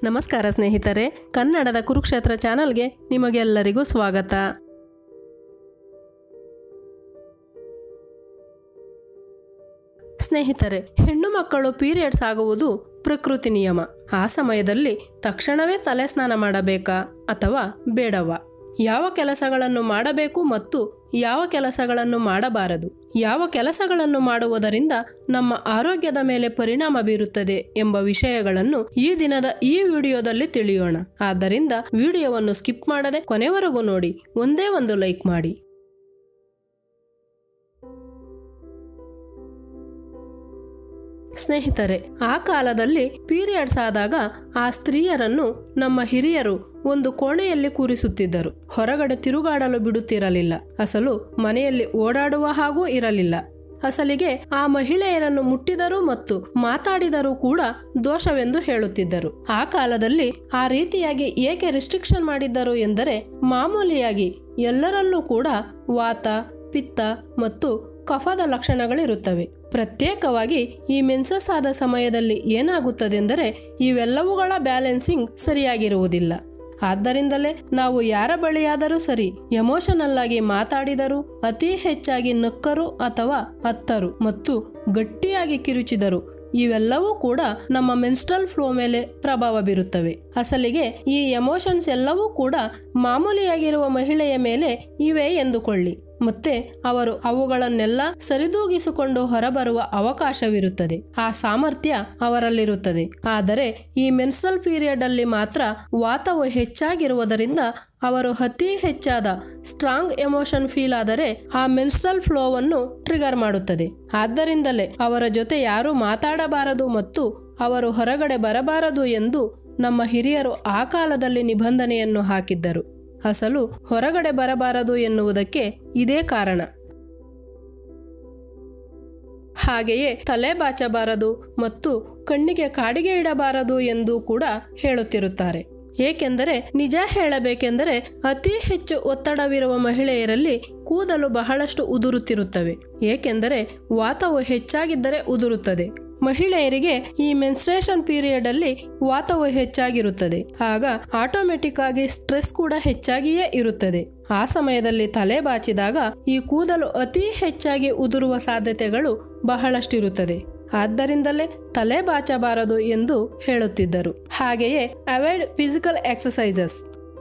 ನಮಸ್ಕಾರ ಸ್ನೇಹಿತರೆ, ಕನ್ನಡದ ಕುರುಕ್ಷೇತ್ರ ಚಾನೆಲ್ಗೆ ನಿಮಗೆಲ್ಲರಿಗೂ ಸ್ವಾಗತ. ಸ್ನೇಹಿತರೆ, ಹೆಣ್ಣು ಮಕ್ಕಳು ಪೀರಿಯಡ್ಸ್ ಆಗುವುದು ಪ್ರಕೃತಿ ನಿಯಮ. ಆ ಸಮಯದಲ್ಲಿ ತಕ್ಷಣವೇ ತಲೆ ಸ್ನಾನ ಮಾಡಬೇಕಾ ಅಥವಾ ಬೇಡವಾ? ಯಾವ ಕೆಲಸಗಳನ್ನು ಮಾಡಬೇಕು ಮತ್ತು ಯಾವ ಕೆಲಸಗಳನ್ನು ಮಾಡಬಾರದು? ಯಾವ ಕೆಲಸಗಳನ್ನು ಮಾಡುವುದರಿಂದ ನಮ್ಮ ಆರೋಗ್ಯದ ಮೇಲೆ ಪರಿಣಾಮ ಬೀರುತ್ತದೆ ಎಂಬ ವಿಷಯಗಳನ್ನು ಈ ದಿನದ ಈ ವಿಡಿಯೋದಲ್ಲಿ ತಿಳಿಯೋಣ. ಆದ್ದರಿಂದ ವಿಡಿಯೋವನ್ನು ಸ್ಕಿಪ್ ಮಾಡದೆ ಕೊನೆವರೆಗೂ ನೋಡಿ, ಒಂದೇ ಒಂದು ಲೈಕ್ ಮಾಡಿ. ಸ್ನೇಹಿತರೆ, ಆ ಕಾಲದಲ್ಲಿ ಪೀರಿಯಡ್ಸ್ ಆದಾಗ ಆ ಸ್ತ್ರೀಯರನ್ನು ನಮ್ಮ ಹಿರಿಯರು ಒಂದು ಕೋಣೆಯಲ್ಲಿ ಕೂರಿಸುತ್ತಿದ್ದರು. ಹೊರಗಡೆ ತಿರುಗಾಡಲು ಬಿಡುತ್ತಿರಲಿಲ್ಲ. ಅಸಲು ಮನೆಯಲ್ಲಿ ಓಡಾಡುವ ಹಾಗೂ ಇರಲಿಲ್ಲ. ಅಸಲಿಗೆ ಆ ಮಹಿಳೆಯರನ್ನು ಮುಟ್ಟಿದರೂ ಮತ್ತು ಮಾತಾಡಿದರೂ ಕೂಡ ದೋಷವೆಂದು ಹೇಳುತ್ತಿದ್ದರು. ಆ ಕಾಲದಲ್ಲಿ ಆ ರೀತಿಯಾಗಿ ಏಕೆ ರಿಸ್ಟ್ರಿಕ್ಷನ್ ಮಾಡಿದ್ದರು ಎಂದರೆ, ಮಾಮೂಲಿಯಾಗಿ ಎಲ್ಲರಲ್ಲೂ ಕೂಡ ವಾತ, ಪಿತ್ತ ಮತ್ತು ಕಫದ ಲಕ್ಷಣಗಳಿರುತ್ತವೆ. ಪ್ರತ್ಯೇಕವಾಗಿ ಈ ಮೆನ್ಸಸ್ ಆದ ಸಮಯದಲ್ಲಿ ಏನಾಗುತ್ತದೆಂದರೆ, ಇವೆಲ್ಲವುಗಳ ಬ್ಯಾಲೆನ್ಸಿಂಗ್ ಸರಿಯಾಗಿರುವುದಿಲ್ಲ. ಆದ್ದರಿಂದಲೇ ನಾವು ಯಾರ ಬಳಿಯಾದರೂ ಸರಿ ಎಮೋಷನಲ್ ಆಗಿ ಮಾತಾಡಿದರು, ಅತಿ ಹೆಚ್ಚಾಗಿ ನಕ್ಕರು ಅಥವಾ ಅತ್ತರು ಮತ್ತು ಗಟ್ಟಿಯಾಗಿ ಕಿರುಚಿದರು, ಇವೆಲ್ಲವೂ ಕೂಡ ನಮ್ಮ ಮೆನ್ಸ್ಟ್ರಲ್ ಫ್ಲೋ ಮೇಲೆ ಪ್ರಭಾವ ಬೀರುತ್ತವೆ. ಅಸಲಿಗೆ ಈ ಎಮೋಷನ್ಸ್ ಎಲ್ಲವೂ ಕೂಡ ಮಾಮೂಲಿಯಾಗಿರುವ ಮಹಿಳೆಯ ಮೇಲೆ ಇವೆ ಎಂದುಕೊಳ್ಳಿ. ಮತ್ತೆ ಅವರು ಅವುಗಳನ್ನೆಲ್ಲ ಸರಿದೂಗಿಸಿಕೊಂಡು ಹೊರಬರುವ ಅವಕಾಶವಿರುತ್ತದೆ. ಆ ಸಾಮರ್ಥ್ಯ ಅವರಲ್ಲಿರುತ್ತದೆ. ಆದರೆ ಈ ಮೆನ್ಸ್ಟ್ರಲ್ ಪೀರಿಯಡ್ ಅಲ್ಲಿ ಮಾತ್ರ ವಾತವು ಹೆಚ್ಚಾಗಿರುವುದರಿಂದ ಅವರು ಅತಿ ಹೆಚ್ಚಾದ ಸ್ಟ್ರಾಂಗ್ ಎಮೋಷನ್ ಫೀಲ್ ಆದರೆ ಆ ಮೆನ್ಸ್ಟ್ರಲ್ ಫ್ಲೋವನ್ನು ಟ್ರಿಗರ್ ಮಾಡುತ್ತದೆ. ಆದ್ದರಿಂದಲೇ ಅವರ ಜೊತೆ ಯಾರೂ ಮಾತಾಡಬಾರದು ಮತ್ತು ಅವರು ಹೊರಗಡೆ ಬರಬಾರದು ಎಂದು ನಮ್ಮ ಹಿರಿಯರು ಆ ಕಾಲದಲ್ಲಿ ನಿಬಂಧನೆಯನ್ನು ಹಾಕಿದ್ದರು. ಅಸಲು ಹೊರಗಡೆ ಬರಬಾರದು ಎನ್ನುವುದಕ್ಕೆ ಇದೇ ಕಾರಣ. ಹಾಗೆಯೇ ತಲೆ ಬಾಚಬಾರದು ಮತ್ತು ಕಣ್ಣಿಗೆ ಕಾಡಿಗೆ ಇಡಬಾರದು ಎಂದು ಕೂಡ ಹೇಳುತ್ತಿರುತ್ತಾರೆ. ಏಕೆಂದರೆ ನಿಜ ಹೇಳಬೇಕೆಂದರೆ ಅತಿ ಹೆಚ್ಚು ಒತ್ತಡವಿರುವ ಮಹಿಳೆಯರಲ್ಲಿ ಕೂದಲು ಬಹಳಷ್ಟು ಉದುರುತ್ತಿರುತ್ತವೆ. ಏಕೆಂದರೆ ವಾತವು ಹೆಚ್ಚಾಗಿದ್ದರೆ ಉದುರುತ್ತದೆ. ಮಹಿಳೆಯರಿಗೆ ಈ ಮೆನ್ಸ್ಟ್ರೇಷನ್ ಪೀರಿಯಡ್ ಅಲ್ಲಿ ವಾತವು ಹೆಚ್ಚಾಗಿರುತ್ತದೆ. ಆಗ ಆಟೋಮೆಟಿಕ್ ಆಗಿ ಸ್ಟ್ರೆಸ್ ಕೂಡ ಹೆಚ್ಚಾಗಿಯೇ ಇರುತ್ತದೆ. ಆ ಸಮಯದಲ್ಲಿ ತಲೆ ಬಾಚಿದಾಗ ಈ ಕೂದಲು ಅತಿ ಹೆಚ್ಚಾಗಿ ಉದುರುವ ಸಾಧ್ಯತೆಗಳು ಬಹಳಷ್ಟಿರುತ್ತದೆ. ಆದ್ದರಿಂದಲೇ ತಲೆ ಬಾಚಬಾರದು ಎಂದು ಹೇಳುತ್ತಿದ್ದರು. ಹಾಗೆಯೇ ಅವಾಯ್ಡ್ ಫಿಸಿಕಲ್ ಎಕ್ಸಸೈಸಸ್,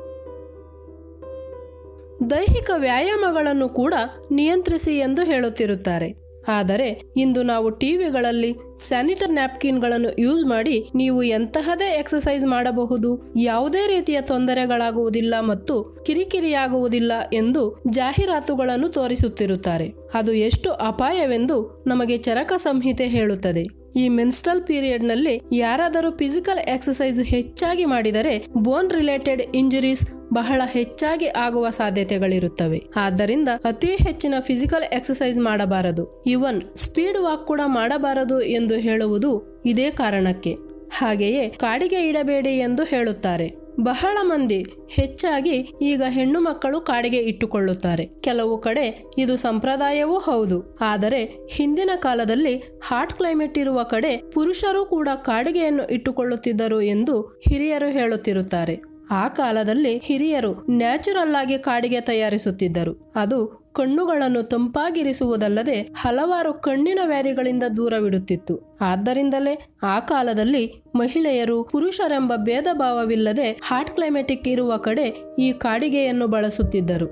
ದೈಹಿಕ ವ್ಯಾಯಾಮಗಳನ್ನು ಕೂಡ ನಿಯಂತ್ರಿಸಿ ಎಂದು ಹೇಳುತ್ತಿರುತ್ತಾರೆ. ಆದರೆ ಇಂದು ನಾವು ಟಿವಿಗಳಲ್ಲಿ ಸ್ಯಾನಿಟರಿ ನ್ಯಾಪ್ಕಿನ್ಗಳನ್ನು ಯೂಸ್ ಮಾಡಿ ನೀವು ಎಂತಹದೇ ಎಕ್ಸಸೈಸ್ ಮಾಡಬಹುದು, ಯಾವುದೇ ರೀತಿಯ ತೊಂದರೆಗಳಾಗುವುದಿಲ್ಲ ಮತ್ತು ಕಿರಿಕಿರಿಯಾಗುವುದಿಲ್ಲ ಎಂದು ಜಾಹೀರಾತುಗಳನ್ನು ತೋರಿಸುತ್ತಿರುತ್ತಾರೆ. ಅದು ಎಷ್ಟು ಅಪಾಯವೆಂದು ನಮಗೆ ಚರಕ ಸಂಹಿತೆ ಹೇಳುತ್ತದೆ. ಈ ಮೆನ್ಸ್ಟ್ರಲ್ ಪೀರಿಯಡ್ ನಲ್ಲಿ ಯಾರಾದರೂ ಫಿಸಿಕಲ್ ಎಕ್ಸಸೈಸ್ ಹೆಚ್ಚಾಗಿ ಮಾಡಿದರೆ ಬೋನ್ ರಿಲೇಟೆಡ್ ಇಂಜುರೀಸ್ ಬಹಳ ಹೆಚ್ಚಾಗಿ ಆಗುವ ಸಾಧ್ಯತೆಗಳಿರುತ್ತವೆ. ಆದ್ದರಿಂದ ಅತಿ ಹೆಚ್ಚಿನ ಫಿಸಿಕಲ್ ಎಕ್ಸಸೈಸ್ ಮಾಡಬಾರದು. ಇವನ್ ಸ್ಪೀಡ್ ವಾಕ್ ಕೂಡ ಮಾಡಬಾರದು ಎಂದು ಹೇಳುವುದು ಇದೇ ಕಾರಣಕ್ಕೆ. ಹಾಗೆಯೇ ಕಾಡಿಗೆ ಇಡಬೇಡಿ ಎಂದು ಹೇಳುತ್ತಾರೆ. ಬಹಳ ಮಂದಿ ಹೆಚ್ಚಾಗಿ ಈಗ ಹೆಣ್ಣು ಮಕ್ಕಳು ಕಾಡಿಗೆ ಇಟ್ಟುಕೊಳ್ಳುತ್ತಾರೆ. ಕೆಲವು ಕಡೆ ಇದು ಸಂಪ್ರದಾಯವೂ ಹೌದು. ಆದರೆ ಹಿಂದಿನ ಕಾಲದಲ್ಲಿ ಹಾಟ್ ಕ್ಲೈಮೇಟ್ ಇರುವ ಕಡೆ ಪುರುಷರು ಕೂಡ ಕಾಡಿಗೆಯನ್ನು ಇಟ್ಟುಕೊಳ್ಳುತ್ತಿದ್ದರು ಎಂದು ಹಿರಿಯರು ಹೇಳುತ್ತಿರುತ್ತಾರೆ. ಆ ಕಾಲದಲ್ಲಿ ಹಿರಿಯರು ನ್ಯಾಚುರಲ್ ಆಗಿ ಕಾಡಿಗೆ ತಯಾರಿಸುತ್ತಿದ್ದರು. ಅದು ಕಣ್ಣುಗಳನ್ನು ತಂಪಾಗಿರಿಸುವುದಲ್ಲದೆ ಹಲವಾರು ಕಣ್ಣಿನ ವ್ಯಾಧಿಗಳಿಂದ ದೂರವಿಡುತ್ತಿತ್ತು. ಆದ್ದರಿಂದಲೇ ಆ ಕಾಲದಲ್ಲಿ ಮಹಿಳೆಯರು ಪುರುಷರೆಂಬ ಭೇದ ಭಾವವಿಲ್ಲದೆ ಹಾಟ್ ಕ್ಲೈಮೆಟಿಕ್ ಇರುವ ಕಡೆ ಈ ಕಾಡಿಗೆಯನ್ನು ಬಳಸುತ್ತಿದ್ದರು.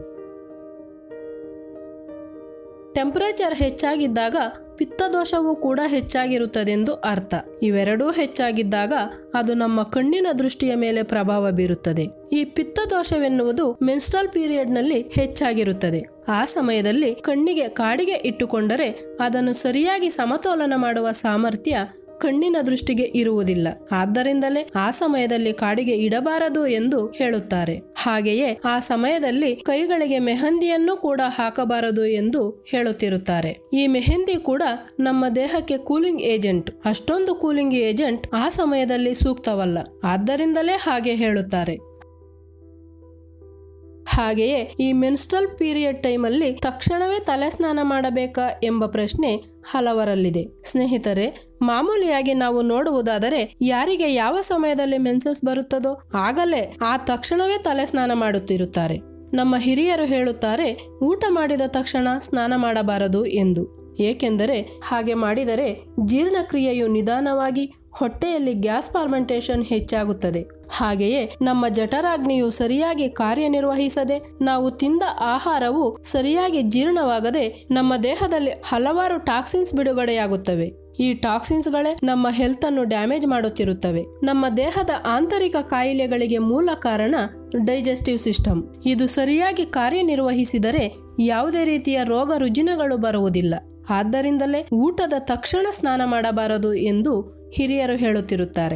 ಟೆಂಪರೇಚರ್ ಹೆಚ್ಚಾಗಿದ್ದಾಗ ಪಿತ್ತದೋಷವೂ ಕೂಡ ಹೆಚ್ಚಾಗಿರುತ್ತದೆಂದು ಅರ್ಥ. ಇವೆರಡೂ ಹೆಚ್ಚಾಗಿದ್ದಾಗ ಅದು ನಮ್ಮ ಕಣ್ಣಿನ ದೃಷ್ಟಿಯ ಮೇಲೆ ಪ್ರಭಾವ ಬೀರುತ್ತದೆ. ಈ ಪಿತ್ತದೋಷವೆನ್ನುವುದು ಮೆನ್ಸ್ಟ್ರಲ್ ಪೀರಿಯಡ್ ನಲ್ಲಿ ಹೆಚ್ಚಾಗಿರುತ್ತದೆ. ಆ ಸಮಯದಲ್ಲಿ ಕಣ್ಣಿಗೆ ಕಾಡಿಗೆ ಇಟ್ಟುಕೊಂಡರೆ ಅದನ್ನು ಸರಿಯಾಗಿ ಸಮತೋಲನ ಮಾಡುವ ಸಾಮರ್ಥ್ಯ ಕಣ್ಣಿನ ದೃಷ್ಟಿಗೆ ಇರುವುದಿಲ್ಲ. ಆದ್ದರಿಂದಲೇ ಆ ಸಮಯದಲ್ಲಿ ಕಾಡಿಗೆ ಇಡಬಾರದು ಎಂದು ಹೇಳುತ್ತಾರೆ. ಹಾಗೆಯೇ ಆ ಸಮಯದಲ್ಲಿ ಕೈಗಳಿಗೆ ಮೆಹಂದಿಯನ್ನು ಕೂಡ ಹಾಕಬಾರದು ಎಂದು ಹೇಳುತ್ತಿರುತ್ತಾರೆ. ಈ ಮೆಹಂದಿ ಕೂಡ ನಮ್ಮ ದೇಹಕ್ಕೆ ಕೂಲಿಂಗ್ ಏಜೆಂಟ್. ಅಷ್ಟೊಂದು ಕೂಲಿಂಗ್ ಏಜೆಂಟ್ ಆ ಸಮಯದಲ್ಲಿ ಸೂಕ್ತವಲ್ಲ. ಆದ್ದರಿಂದಲೇ ಹಾಗೆ ಹೇಳುತ್ತಾರೆ. ಹಾಗೆಯೇ ಈ ಮೆನ್ಸ್ಟ್ರಲ್ ಪೀರಿಯಡ್ ಟೈಮಲ್ಲಿ ತಕ್ಷಣವೇ ತಲೆ ಸ್ನಾನ ಮಾಡಬೇಕಾ ಎಂಬ ಪ್ರಶ್ನೆ ಹಲವರಲ್ಲಿದೆ. ಸ್ನೇಹಿತರೆ, ಮಾಮೂಲಿಯಾಗಿ ನಾವು ನೋಡುವುದಾದರೆ ಯಾರಿಗೆ ಯಾವ ಸಮಯದಲ್ಲಿ ಮೆನ್ಸಸ್ ಬರುತ್ತದೋ ಆಗಲೇ ಆ ತಕ್ಷಣವೇ ತಲೆ ಸ್ನಾನ ಮಾಡುತ್ತಿರುತ್ತಾರೆ. ನಮ್ಮ ಹಿರಿಯರು ಹೇಳುತ್ತಾರೆ, ಊಟ ಮಾಡಿದ ತಕ್ಷಣ ಸ್ನಾನ ಮಾಡಬಾರದು ಎಂದು. ಏಕೆಂದರೆ ಹಾಗೆ ಮಾಡಿದರೆ ಜೀರ್ಣಕ್ರಿಯೆಯು ನಿಧಾನವಾಗಿ ಹೊಟ್ಟೆಯಲ್ಲಿ ಗ್ಯಾಸ್ ಫಾರ್ಮೆಂಟೇಷನ್ ಹೆಚ್ಚಾಗುತ್ತದೆ. ಹಾಗೆಯೇ ನಮ್ಮ ಜಠರಾಗ್ನಿಯು ಸರಿಯಾಗಿ ಕಾರ್ಯನಿರ್ವಹಿಸದೆ ನಾವು ತಿಂದ ಆಹಾರವು ಸರಿಯಾಗಿ ಜೀರ್ಣವಾಗದೆ ನಮ್ಮ ದೇಹದಲ್ಲಿ ಹಲವಾರು ಟಾಕ್ಸಿನ್ಸ್ ಬಿಡುಗಡೆಯಾಗುತ್ತವೆ. ಈ ಟಾಕ್ಸಿನ್ಸ್ಗಳೇ ನಮ್ಮ ಹೆಲ್ತ್ ಅನ್ನು ಡ್ಯಾಮೇಜ್ ಮಾಡುತ್ತಿರುತ್ತವೆ. ನಮ್ಮ ದೇಹದ ಆಂತರಿಕ ಕಾಯಿಲೆಗಳಿಗೆ ಮೂಲ ಕಾರಣ ಡೈಜೆಸ್ಟಿವ್ ಸಿಸ್ಟಮ್. ಇದು ಸರಿಯಾಗಿ ಕಾರ್ಯನಿರ್ವಹಿಸಿದರೆ ಯಾವುದೇ ರೀತಿಯ ರೋಗ ರುಜಿನಗಳು ಬರುವುದಿಲ್ಲ. ಆದ್ದರಿಂದಲೇ ಊಟದ ತಕ್ಷಣ ಸ್ನಾನ ಮಾಡಬಾರದು ಎಂದು ಹಿರಿಯರು ಹೇಳುತ್ತಿರುತ್ತಾರೆ.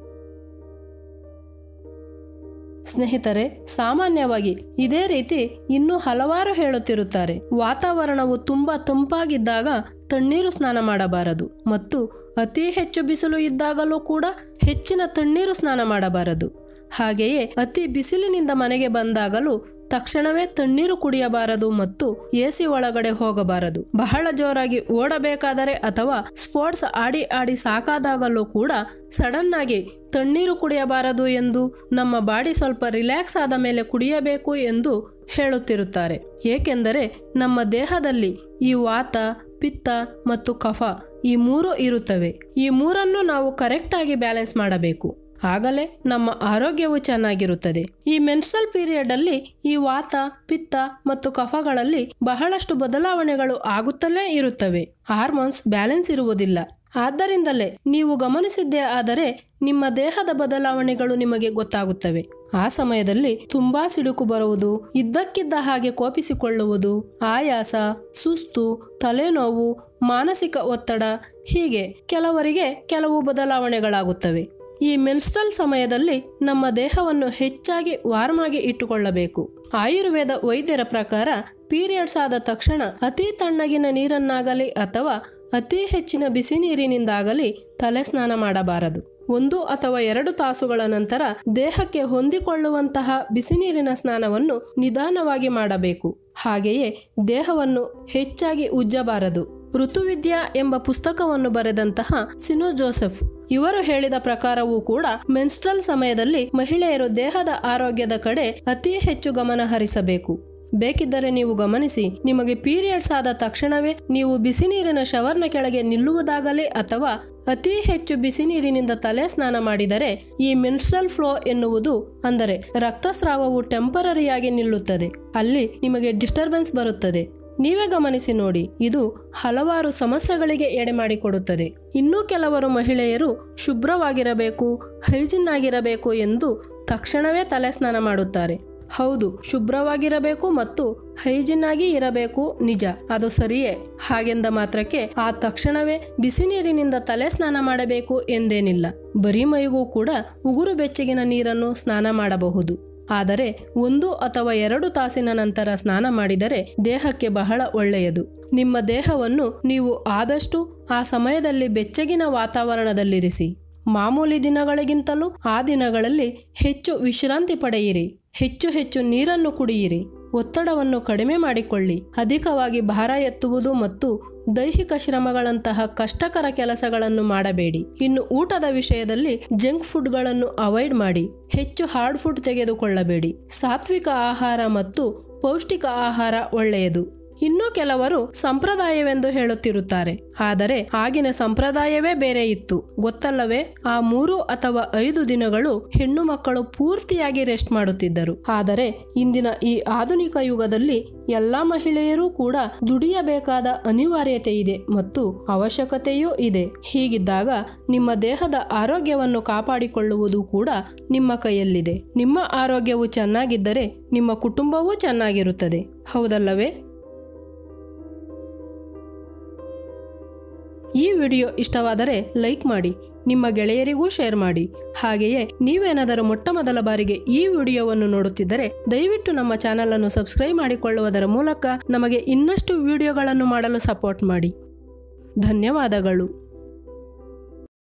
ಸ್ನೇಹಿತರೆ, ಸಾಮಾನ್ಯವಾಗಿ ಇದೇ ರೀತಿ ಇನ್ನೂ ಹಲವಾರು ಹೇಳುತ್ತಿರುತ್ತಾರೆ. ವಾತಾವರಣವು ತುಂಬಾ ತಂಪಾಗಿದ್ದಾಗ ತಣ್ಣೀರು ಸ್ನಾನ ಮಾಡಬಾರದು ಮತ್ತು ಅತಿ ಹೆಚ್ಚು ಬಿಸಿಲು ಇದ್ದಾಗಲೂ ಕೂಡ ಹೆಚ್ಚಿನ ತಣ್ಣೀರು ಸ್ನಾನ ಮಾಡಬಾರದು. ಹಾಗೆಯೇ ಅತಿ ಬಿಸಿಲಿನಿಂದ ಮನೆಗೆ ಬಂದಾಗಲೂ ತಕ್ಷಣವೇ ತಣ್ಣೀರು ಕುಡಿಯಬಾರದು ಮತ್ತು ಎಸಿ ಒಳಗಡೆ ಹೋಗಬಾರದು. ಬಹಳ ಜೋರಾಗಿ ಓಡಬೇಕಾದರೆ ಅಥವಾ ಸ್ಪೋರ್ಟ್ಸ್ ಆಡಿ ಸಾಕಾದಾಗಲೂ ಕೂಡ ಸಡನ್ ಆಗಿ ತಣ್ಣೀರು ಕುಡಿಯಬಾರದು ಎಂದು, ನಮ್ಮ ಬಾಡಿ ಸ್ವಲ್ಪ ರಿಲ್ಯಾಕ್ಸ್ ಆದ ಮೇಲೆ ಕುಡಿಯಬೇಕು ಎಂದು ಹೇಳುತ್ತಿರುತ್ತಾರೆ. ಏಕೆಂದರೆ ನಮ್ಮ ದೇಹದಲ್ಲಿ ಈ ವಾತ, ಪಿತ್ತ ಮತ್ತು ಕಫ ಈ ಮೂರು ಇರುತ್ತವೆ. ಈ ಮೂರನ್ನು ನಾವು ಕರೆಕ್ಟಾಗಿ ಬ್ಯಾಲೆನ್ಸ್ ಮಾಡಬೇಕು. ಆಗಲೇ ನಮ್ಮ ಆರೋಗ್ಯವು ಚೆನ್ನಾಗಿರುತ್ತದೆ. ಈ ಮೆನ್ಸ್ಟ್ರಲ್ ಪೀರಿಯಡ್ ಅಲ್ಲಿ ಈ ವಾತ, ಪಿತ್ತ ಮತ್ತು ಕಫಗಳಲ್ಲಿ ಬಹಳಷ್ಟು ಬದಲಾವಣೆಗಳು ಆಗುತ್ತಲೇ ಇರುತ್ತವೆ. ಹಾರ್ಮೋನ್ಸ್ ಬ್ಯಾಲೆನ್ಸ್ ಇರುವುದಿಲ್ಲ. ಆದ್ದರಿಂದಲೇ ನೀವು ಗಮನಿಸಿದ್ದೇ ಆದರೆ ನಿಮ್ಮ ದೇಹದ ಬದಲಾವಣೆಗಳು ನಿಮಗೆ ಗೊತ್ತಾಗುತ್ತವೆ. ಆ ಸಮಯದಲ್ಲಿ ತುಂಬಾ ಸಿಡುಕು ಬರುವುದು, ಇದ್ದಕ್ಕಿದ್ದ ಹಾಗೆ ಕೋಪಿಸಿಕೊಳ್ಳುವುದು, ಆಯಾಸ, ಸುಸ್ತು, ತಲೆನೋವು, ಮಾನಸಿಕ ಒತ್ತಡ, ಹೀಗೆ ಕೆಲವರಿಗೆ ಕೆಲವು ಬದಲಾವಣೆಗಳಾಗುತ್ತವೆ. ಈ ಮೆನ್ಸ್ಟ್ರಲ್ ಸಮಯದಲ್ಲಿ ನಮ್ಮ ದೇಹವನ್ನು ಹೆಚ್ಚಾಗಿ ವಾರ್ಮ್ ಆಗಿ ಇಟ್ಟುಕೊಳ್ಳಬೇಕು. ಆಯುರ್ವೇದ ವೈದ್ಯರ ಪ್ರಕಾರ ಪೀರಿಯಡ್ಸ್ ಆದ ತಕ್ಷಣ ಅತಿ ತಣ್ಣಗಿನ ನೀರನ್ನಾಗಲಿ ಅಥವಾ ಅತಿ ಹೆಚ್ಚಿನ ಬಿಸಿ ನೀರಿನಿಂದಾಗಲಿ ತಲೆ ಸ್ನಾನ ಮಾಡಬಾರದು. 1 ಅಥವಾ 2 ತಾಸುಗಳ ನಂತರ ದೇಹಕ್ಕೆ ಹೊಂದಿಕೊಳ್ಳುವಂತಹ ಬಿಸಿ ನೀರಿನ ಸ್ನಾನವನ್ನು ನಿಧಾನವಾಗಿ ಮಾಡಬೇಕು. ಹಾಗೆಯೇ ದೇಹವನ್ನು ಹೆಚ್ಚಾಗಿ ಉಜ್ಜಬಾರದು. ಋತುವಿದ್ಯಾ ಎಂಬ ಪುಸ್ತಕವನ್ನು ಬರೆದಂತಹ ಸಿನೋ ಜೋಸೆಫ್ ಇವರು ಹೇಳಿದ ಪ್ರಕಾರವೂ ಕೂಡ ಮೆನ್ಸ್ಟ್ರಲ್ ಸಮಯದಲ್ಲಿ ಮಹಿಳೆಯರು ದೇಹದ ಆರೋಗ್ಯದ ಕಡೆ ಅತಿ ಹೆಚ್ಚು ಗಮನ ಹರಿಸಬೇಕು. ಬೇಕಿದ್ದರೆ ನೀವು ಗಮನಿಸಿ, ನಿಮಗೆ ಪೀರಿಯಡ್ಸ್ ಆದ ತಕ್ಷಣವೇ ನೀವು ಬಿಸಿ ನೀರಿನ ಶವರ್ನ ಕೆಳಗೆ ನಿಲ್ಲುವುದಾಗಲಿ ಅಥವಾ ಅತಿ ಹೆಚ್ಚು ಬಿಸಿ ನೀರಿನಿಂದ ತಲೆ ಸ್ನಾನ ಮಾಡಿದರೆ ಈ ಮೆನ್ಸ್ಟ್ರಲ್ ಫ್ಲೋ ಎನ್ನುವುದು, ಅಂದರೆ ರಕ್ತಸ್ರಾವವು ಟೆಂಪರರಿಯಾಗಿ ನಿಲ್ಲುತ್ತದೆ. ಅಲ್ಲಿ ನಿಮಗೆ ಡಿಸ್ಟರ್ಬೆನ್ಸ್ ಬರುತ್ತದೆ. ನೀವೇ ಗಮನಿಸಿ ನೋಡಿ, ಇದು ಹಲವಾರು ಸಮಸ್ಯೆಗಳಿಗೆ ಎಡೆ ಮಾಡಿಕೊಡುತ್ತದೆ. ಇನ್ನೂ ಕೆಲವರು ಮಹಿಳೆಯರು ಶುಭ್ರವಾಗಿರಬೇಕು, ಹೈಜಿನ್ ಆಗಿರಬೇಕು ಎಂದು ತಕ್ಷಣವೇ ತಲೆ ಸ್ನಾನ ಮಾಡುತ್ತಾರೆ. ಹೌದು, ಶುಭ್ರವಾಗಿರಬೇಕು ಮತ್ತು ಹೈಜಿನ್ ಆಗಿ ಇರಬೇಕು, ನಿಜ, ಅದು ಸರಿಯೇ. ಹಾಗೆಂದ ಮಾತ್ರಕ್ಕೆ ಆ ತಕ್ಷಣವೇ ಬಿಸಿ ನೀರಿನಿಂದ ತಲೆ ಸ್ನಾನ ಮಾಡಬೇಕು ಎಂದೇನಿಲ್ಲ. ಬರೀ ಮೈಗೂ ಕೂಡ ಉಗುರು ಬೆಚ್ಚಗಿನ ನೀರನ್ನು ಸ್ನಾನ ಮಾಡಬಹುದು. ಆದರೆ 1 ಅಥವಾ 2 ತಾಸಿನ ನಂತರ ಸ್ನಾನ ಮಾಡಿದರೆ ದೇಹಕ್ಕೆ ಬಹಳ ಒಳ್ಳೆಯದು. ನಿಮ್ಮ ದೇಹವನ್ನು ನೀವು ಆದಷ್ಟು ಆ ಸಮಯದಲ್ಲಿ ಬೆಚ್ಚಗಿನ ವಾತಾವರಣದಲ್ಲಿರಿಸಿ. ಮಾಮೂಲಿ ದಿನಗಳಿಗಿಂತಲೂ ಆ ದಿನಗಳಲ್ಲಿ ಹೆಚ್ಚು ವಿಶ್ರಾಂತಿ ಪಡೆಯಿರಿ. ಹೆಚ್ಚು ನೀರನ್ನು ಕುಡಿಯಿರಿ. ಒತ್ತಡವನ್ನು ಕಡಿಮೆ ಮಾಡಿಕೊಳ್ಳಿ. ಅಧಿಕವಾಗಿ ಭಾರ ಎತ್ತುವುದು ಮತ್ತು ದೈಹಿಕ ಶ್ರಮಗಳಂತಹ ಕಷ್ಟಕರ ಕೆಲಸಗಳನ್ನು ಮಾಡಬೇಡಿ. ಇನ್ನು ಊಟದ ವಿಷಯದಲ್ಲಿ ಜಂಕ್ ಫುಡ್ಗಳನ್ನು ಅವಾಯ್ಡ್ ಮಾಡಿ. ಹೆಚ್ಚು ಹಾರ್ಡ್ ಫುಡ್ ತೆಗೆದುಕೊಳ್ಳಬೇಡಿ. ಸಾತ್ವಿಕ ಆಹಾರ ಮತ್ತು ಪೌಷ್ಟಿಕ ಆಹಾರ ಒಳ್ಳೆಯದು. ಇನ್ನೂ ಕೆಲವರು ಸಂಪ್ರದಾಯವೆಂದು ಹೇಳುತ್ತಿರುತ್ತಾರೆ. ಆದರೆ ಆಗಿನ ಸಂಪ್ರದಾಯವೇ ಬೇರೆ ಇತ್ತು, ಗೊತ್ತಲ್ಲವೇ? ಆ 3 ಅಥವಾ 5 ದಿನಗಳು ಹೆಣ್ಣು ಮಕ್ಕಳು ಪೂರ್ತಿಯಾಗಿ ರೆಸ್ಟ್ ಮಾಡುತ್ತಿದ್ದರು. ಆದರೆ ಇಂದಿನ ಈ ಆಧುನಿಕ ಯುಗದಲ್ಲಿ ಎಲ್ಲ ಮಹಿಳೆಯರೂ ಕೂಡ ದುಡಿಯಬೇಕಾದ ಅನಿವಾರ್ಯತೆ ಇದೆ ಮತ್ತು ಅವಶ್ಯಕತೆಯೂ ಇದೆ. ಹೀಗಿದ್ದಾಗ ನಿಮ್ಮ ದೇಹದ ಆರೋಗ್ಯವನ್ನು ಕಾಪಾಡಿಕೊಳ್ಳುವುದು ಕೂಡ ನಿಮ್ಮ ಕೈಯಲ್ಲಿದೆ. ನಿಮ್ಮ ಆರೋಗ್ಯವು ಚೆನ್ನಾಗಿದ್ದರೆ ನಿಮ್ಮ ಕುಟುಂಬವೂ ಚೆನ್ನಾಗಿರುತ್ತದೆ, ಹೌದಲ್ಲವೇ? ಈ ವಿಡಿಯೋ ಇಷ್ಟವಾದರೆ ಲೈಕ್ ಮಾಡಿ, ನಿಮ್ಮ ಗೆಳೆಯರಿಗೂ ಶೇರ್ ಮಾಡಿ. ಹಾಗೆಯೇ ನೀವೇನಾದರೂ ಮೊಟ್ಟಮೊದಲ ಬಾರಿಗೆ ಈ ವಿಡಿಯೋವನ್ನು ನೋಡುತ್ತಿದ್ದರೆ ದಯವಿಟ್ಟು ನಮ್ಮ ಚಾನಲ್ ಅನ್ನು ಸಬ್ಸ್ಕ್ರೈಬ್ ಮಾಡಿಕೊಳ್ಳುವುದರ ಮೂಲಕ ನಮಗೆ ಇನ್ನಷ್ಟು ವಿಡಿಯೋಗಳನ್ನು ಮಾಡಲು ಸಪೋರ್ಟ್ ಮಾಡಿ. ಧನ್ಯವಾದಗಳು.